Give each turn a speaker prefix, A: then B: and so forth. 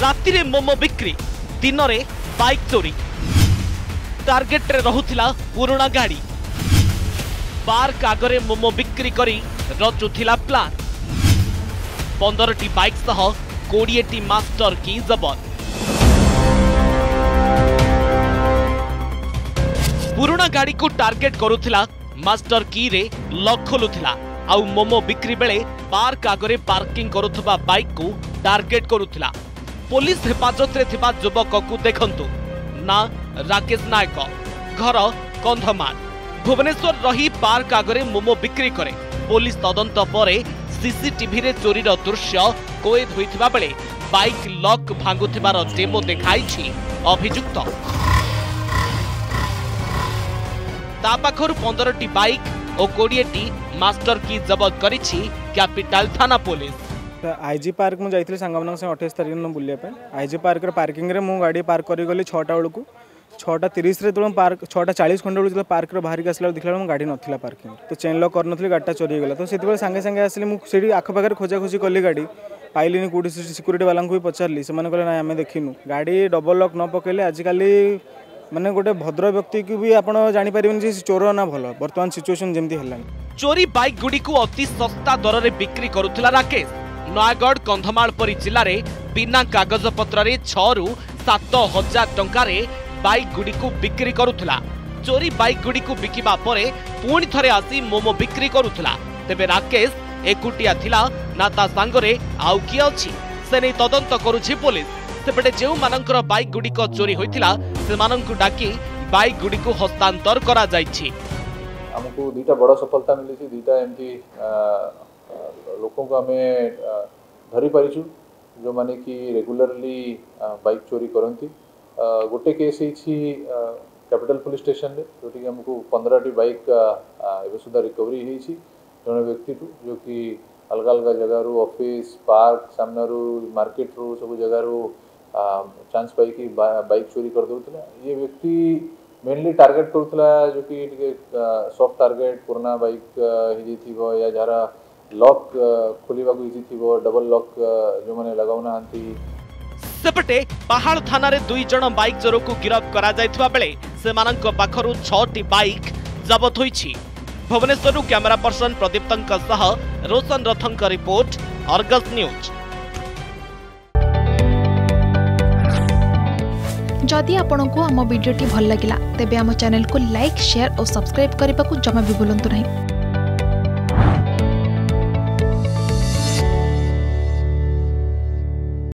A: रातिरे मोमो बिक्री दिन रे बाइक चोरी टार्गेट रे रहुथिला पुराना गाड़ी पार्क आगरे मोमो बिक्री करी रचुथिला प्लान 15टी बाइक सह 20टी मास्टर की जबत पुराना गाड़ी को टार्गेट करुथिला मास्टर की रे लॉक खोलुथिला आउ मोमो बिक्री बेले पार्क आगरे पार्किंग करुथबा बाइक को टार्गेट करुथिला। पुलिस हेफाजत रे थिबा युवक को देखंतु ना राकेश नायक घर कंधमाल भुवनेश्वर रही पार्क आगरे मोमो बिक्री करे। पुलिस तदंत परे सीसीटीवी रे चोरीर दृश्य कोएद होइथिबा बेले बाइक लॉक भांगुथिबार डेमो देखाइछि अभियुक्त। ता पाखरु 15टी बाइक और 20टी मास्टर की जबत करिछि कैपिटल थाना पुलिस।
B: आईजी पार्क मु जाइथिले संगमनंग से 28 तारिख न बुलिया पे आईजी पार्क रे पार्किंग रे मु गाड़ी पार्क करी गली 6टा बेलू 6:30 रे तो पार्क 6:40 खंड बेलू पार्क रे बाहर के आसला देखला मु गाड़ी नथिला पार्किंग तो चेन लॉक कर नथली गाड़ीटा चोरी गेला तो सेति बेले संगे संगे आसली मु सेठी आख पाखर खोजा खोजी कली गाड़ी पाइलिनी कोडी सिक्यूरिटी वाला को भी पचारली से माने कहले ना हमें देखिनु गाड़ी डबल लॉक न पकेले आजिकाली माने गोटे भद्र व्यक्ति की भी आपण जानि परिबेन जे चोर ना भलो वर्तमान सिचुएशन जेमती हलानी।
A: चोरी बाइक गुडी को अति सस्ता दर रे बिक्री करुथिला राकेश। नयागढ़ कंधमाल परी जिल्ला रे बिना कागज पत्र रे 6 रु 7 हजार टंका रे बाइक गुडी को बिक्री करुथिला। चोरी बाइक गुडी को बिकिबा परे पुणी थरे आसी मोमो बिक्री करुथिला। तेबे राकेश एकुटिया थिला ना ता सांगरे आउ की अछि से नै तदंत करूछि पुलिस। सेपटे जो मानकर बाइक गुडी को चोरी होइथिला से माननकु डाकी बाइक गुडी को हस्तांतर करा जाइछि।
C: हमको दुईटा बड़ सफलता मिली दुईटा एमती लोकों को आम धरी पारिछु जो माने कि रेगुलरली बाइक चोरी करती। गोटे केस कैपिटल पुलिस स्टेशन रे जोटी हमको 15टी बाइक एवं सुधा रिकवरी होती जड़े व्यक्ति जो कि अलग अलग जगार ऑफिस पार्क सामना मार्केट रू सब जगार चांस पाई बाइक चोरी कर दूसरा। ये व्यक्ति मेनली टार्गेट करूला जो कि सॉफ्ट टार्गेट पुराना बाइक या जरा लॉक खोलिबा को इजी थिबो डबल लॉक जो माने लगाउ नांती।
A: सेपटे पहाड़ थाना रे 2 जण बाइक चोर को गिरफ्त करा जायथबा बेले से मानक पाखरु 6टी बाइक जबत होईछि। भुवनेश्वर कैमरा पर्सन प्रदीप्तंक सह रोशन रथंक रिपोर्ट अर्गस न्यूज।
D: जदि आपंक आम भिडी भल लगा तेब आम चैनल को लाइक शेयर और सब्सक्राइब करने को जमा भी भूलु नहीं।